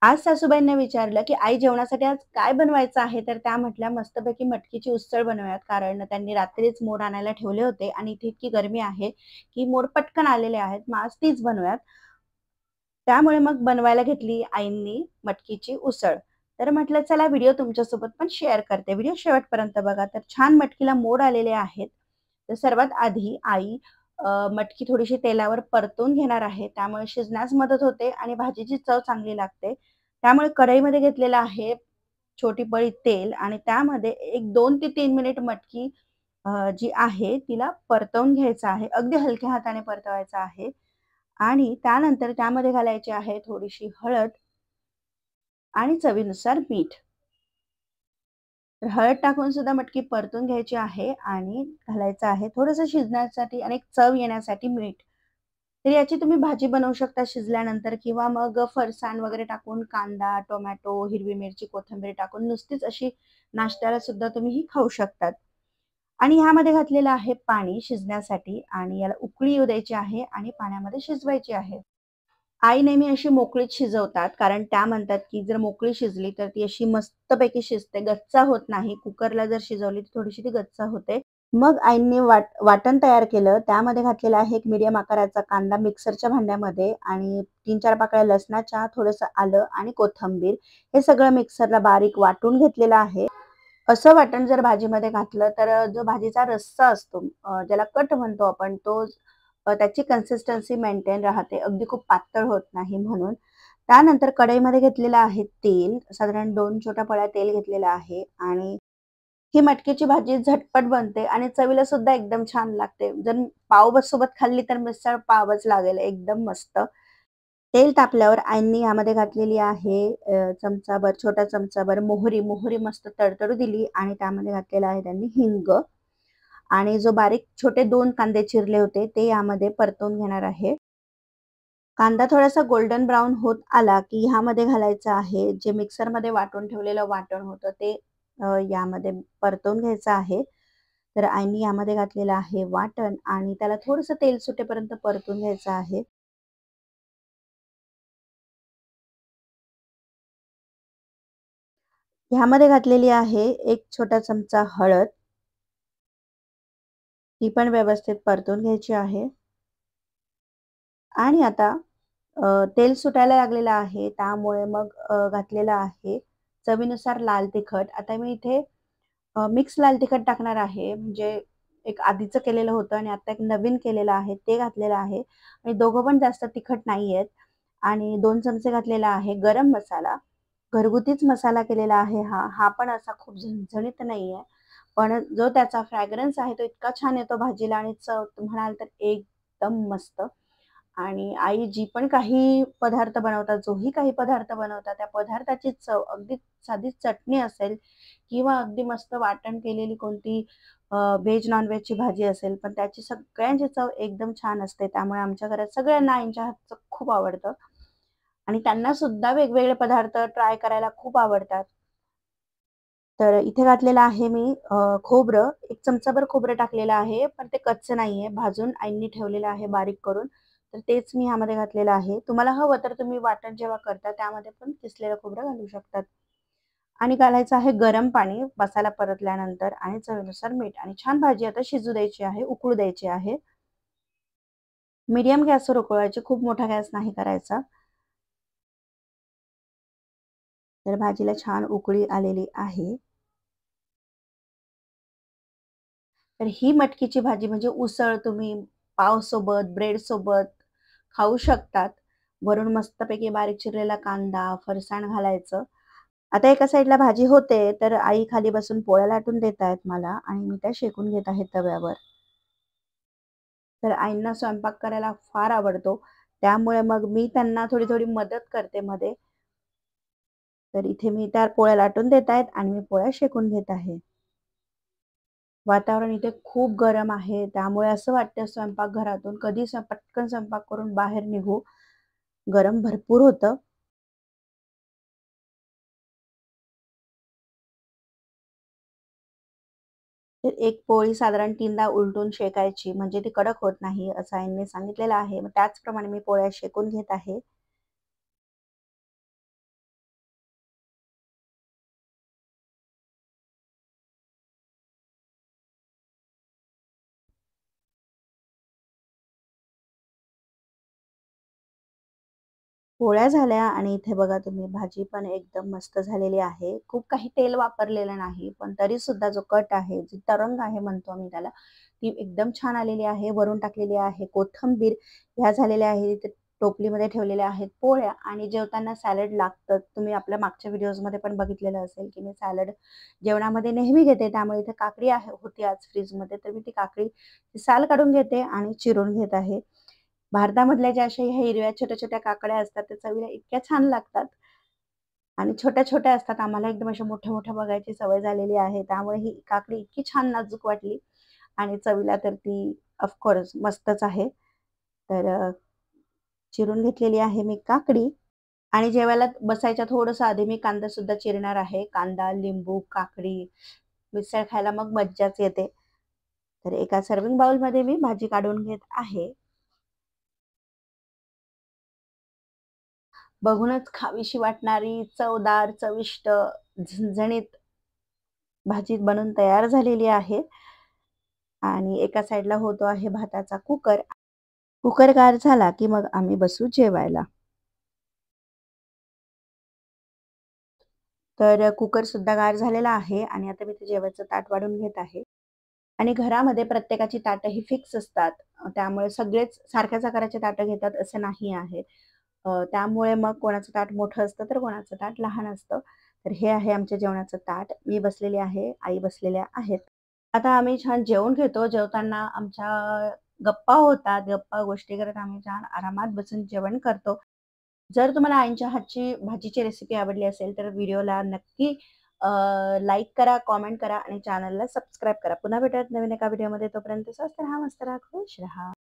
आज सासूबाईंना विचारलं, की "आई जेवणासाठी आज काय बनवायचं आहे?" तर त्या म्हटल्या, "मस्तपैकी मटकीची उसळ बनवूयात." कारण त्यांनी रात्रीच मोड आणायला ठेवले होते आणि इथे इतकी गरमी आहे, की मोड पटकन आलेले आहेत. मग आज तीच बनवूयात. त्यामुळे मग बनवायला घेतली आईंनी मटकीची उसळ. तर म्हटलं चला व्हिडिओ तुमच्यासोबत पण शेअर करते. व्हिडिओ शेवटपर्यंत बघा. तर छान मटकीला मोड आलेले आहेत. तर सर्वात आधी आई मटकी थोडीशी तेलावर परतून घेणार आहे. त्यामुळे शिजण्यास मदत होते आणि भाजीची चव चांगली लागते. त्यामुळे कढईमध्ये घेतलेलं आहे छोटी पळी तेल आणि त्यामध्ये एक 2 ते 3 मिनिट मटकी जी आहे तिला परतवून घ्यायचं आहे. अगदी हलक्या हाताने परतवायचं आहे आणि त्यानंतर त्यामध्ये घालायची आहे थोडीशी हळद आणि चवीनुसार मीठ. तर हळद टाकून सुद्धा मटकी परतून घ्यायची आहे आणि घालायचं आहे थोडंसं शिजण्यासाठी आणि एक चव येण्यासाठी मीठ. तर याची तुम्ही भाजी बनवू शकता शिजल्यानंतर किंवा मग फरसाण वगैरे टाकून कांदा, टोमॅटो, हिरवी मिरची, कोथिंबीर टाकून नुसतीच अशी नाश्त्याला सुद्धा तुम्ही ही खाऊ शकतात. आणि ह्यामध्ये घातलेलं आहे पाणी शिजण्यासाठी आणि याला उकळी येऊ द्यायची आहे आणि पाण्यामध्ये शिजवायची आहे. आई नेहमी अशी मोकळीच शिजवतात, कारण त्या म्हणतात, की जर मोकळी शिजली तर ती अशी मस्तपैकी शिजते, गच्चा होत नाही. कुकरला जर शिजवली तर थोडीशी ती गच्चा होते. मग आईंनी वाटण तयार केलं. त्यामध्ये घातलेला आहे एक मीडियम आकाराचा कांदा मिक्सरच्या भांड्यामध्ये आणि 3-4 पाकळ्या लसणाच्या, थोडंसं आलं आणि कोथिंबीर हे सगळं मिक्सरला बारीक वाटून घेतलेलं आहे. असं वाटण जर भाजीमध्ये घातलं तर जो भाजीचा रस्सा असतो ज्याला कट म्हणतो आपण तो त्याची कन्सिस्टन्सी मेंटेन राहते. अगदी खूप पातळ होत नाही म्हणून. त्यानंतर कढईमध्ये घेतलेलं आहे तेल, साधारण 2 छोट्या पळ्या तेल घेतलेलं आहे आणि ही मटकीची भाजी झटपट बनते आणि चवीला सुद्धा एकदम छान लागते. जर सोबत खाल्ली तर मिसळ पावच लागेल एकदम मस्त. तेल तापल्यावर आईंनी यामध्ये घातलेली आहे चमचाभर, छोटा चमचाभर मोहरी. मोहरी मस्त तडतडू दिली आणि त्यामध्ये घातलेला आहे त्यांनी हिंग आणि जो बारीक छोटे 2 कांदे चिरले होते ते यामध्ये परतवून घेणार आहे. कांदा थोडासा गोल्डन ब्राउन होत आला, की ह्यामध्ये घालायचं आहे जे मिक्सरमध्ये वाटून ठेवलेलं वाटण होतं ते यामध्ये परतवून घ्यायचं आहे. तर आईंनी यामध्ये घातलेलं आहे वाटण आणि त्याला थोडंसं तेल सुटेपर्यंत परतून घ्यायचं आहे. ह्यामध्ये घातलेली आहे 1 छोटा चमचा हळद, ती पण व्यवस्थित परतून घ्यायची आहे आणि आता तेल सुटायला लागलेलं आहे त्यामुळे मग घातलेलं आहे चवीनुसार लाल तिखट. आता मी इथे मिक्स लाल तिखट टाकणार आहे. म्हणजे एक आधीचं केलेलं होतं आणि आता एक नवीन केलेलं आहे ते घातलेलं आहे आणि दोघं पण जास्त तिखट नाहीयेत आणि 2 चमचे घातलेला आहे गरम मसाला. घरगुतीच मसाला केलेला आहे हा. हा पण असा खूप झणझणीत नाहीये. पण जो त्याचा फ्रॅग्रन्स आहे तो इतका छान येतो भाजीला आणि चव म्हणाल तर एकदम मस्त. आणि आई जी पण काही पदार्थ बनवतात, जोही काही पदार्थ बनवतात, त्या पदार्थाची चव अगदी साधी चटणी असेल किंवा अगदी मस्त वाटण केलेली कोणती व्हेज, नॉन-व्हेजची भाजी असेल, पण त्याची सगळ्यांची चव एकदम छान असते. त्यामुळे आमच्या घरात सगळ्यांना आईंच्या हातचं खूप आवडतं आणि त्यांना सुद्धा वेगवेगळे पदार्थ ट्राय करायला खूप आवडतात. तर इथे घातलेलं आहे मी खोबरं. 1 चमचाभर खोबरं टाकलेलं आहे, पण ते कच्चं नाहीये. भाजून आईंनी ठेवलेलं आहे बारीक करून. तर तेच मी ह्यामध्ये घातलेलं आहे. तुम्हाला हवं तर तुम्ही वाटण जेव्हा करता त्यामध्ये पण किसलेलं खोबरं घालू शकतात. आणि घालायचं आहे गरम पाणी मसाला परतल्यानंतर आणि चवीनुसार मीठ आणि छान भाजी आता शिजू द्यायची आहे, उकळू द्यायची आहे. मीडियम गॅसवर उकळवायची, खूप मोठा गॅस नाही करायचा. तर भाजीला छान उकळी आलेली आहे. तर ही मटकीची भाजी म्हणजे उसळ तुम्ही पावसोबत, ब्रेडसोबत खाऊ शकतात. वरून मस्तपैकी बारीक चिरलेला कांदा, फरसाण घालायचं. आता एका साइडला भाजी होते, तर आई खाली बसून पोळ्या लाटून देतायत मला आणि मी त्या शेकून घेत आहे तव्यावर. तर आईंना स्वयंपाक करायला फार आवडतो. त्यामुळे मग मी त्यांना थोडी-थोडी मदत करते मध्ये. तर इथे मी त्या पोळ्या लाटून देतायत आणि मी पोळ्या शेकून घेत आहे. वातावरण इथे खूप गरम आहे. त्यामुळे असं वाटतं स्वयंपाकघरातून कधी पटकन स्वयंपाक करून बाहेर निघू. गरम भरपूर होतं. तर एक पोळी साधारण 3दा उलटून शेकायची म्हणजे ती कडक होत नाही असं आईंनी सांगितलेलं आहे. मग त्याचप्रमाणे मी पोळ्या शेकून घेत आहे. पोळ्या झाल्या आणि इथे बघा तुम्ही भाजी पण एकदम मस्त झालेली आहे. खूप काही तेल वापरलेलं नाही, पण तरी सुद्धा जो कट आहे, जी तरंग आहे म्हणतो आम्ही त्याला, ती एकदम छान आलेली आहे. वरून टाकलेली आहे कोथिंबीर, ह्या झालेल्या आहेत. इथे टोपलीमध्ये ठेवलेल्या आहेत पोळ्या आणि जेवताना सॅलड लागतं. तुम्ही आपल्या मागच्या व्हिडिओजमध्ये पण बघितलेलं असेल, की मी सॅलड जेवणामध्ये नेहमी घेते. त्यामुळे इथे काकडी होती आज फ्रिजमध्ये, तर मी ती काकडी साल काढून घेते आणि चिरून घेत आहे. भारतामधल्या ज्या अशा ह्या हिरव्या छोट्या-छोट्या काकड्या असतात, त्या चवीला इतक्या छान लागतात आणि छोट्या-छोट्या असतात. आम्हाला एकदम अशा मोठ्या-मोठ्या बघायची सवय झालेली आहे. त्यामुळे ही काकडी इतकी छान नाजूक वाटली आणि चवीला तर ती ऑफ मस्तच आहे. तर चिरून घेतलेली आहे मी काकडी आणि जेवायला बसायच्या थोडंसं आधी मी कांदासुद्धा चिरणार आहे. कांदा, लिंबू, काकडी मिसळ खायला मग मज्जाच येते. तर एका सर्व्हिंग बाउलमध्ये मी भाजी काढून घेत आहे. बघूनच खावीशी वाटणारी चवदार, चविष्ट, झणझणीत भाजी बनून तयार झालेली आहे आणि एका साइडला होतो आहे भाताचा कुकर. कुकर गार झाला, की मग आम्ही बसू जेवायला. तर कुकरसुद्धा गार झालेला आहे आणि आता मी ते जेवायचं ताट वाढून घेत आहे. आणि घरामध्ये प्रत्येकाची ताटं ही फिक्स असतात. त्यामुळे सगळेच सारख्याच आकाराची ताटं घेतात असं नाही आहे. त्यामुळे मग कोणाचं ताट मोठं असतं, तर कोणाचं ताट लहान असतं. तर हे आहे आमच्या जेवणाचं ताट. मी बसलेली आहे, आई बसलेल्या आहेत. आता आम्ही छान जेवून घेतो. जेवताना आमच्या गप्पा होतात. गप्पा गोष्टी करत आम्ही छान आरामात बसून जेवण करतो. जर तुम्हाला आईंच्या हातची भाजीची रेसिपी आवडली असेल, तर व्हिडिओला नक्की लाईक करा, कमेंट करा आणि चॅनलला सबस्क्राईब करा. पुन्हा भेटूयात नवीन एका व्हिडिओमध्ये. तोपर्यंत स्वस्त राहा, मस्त राहा, खुश राहा.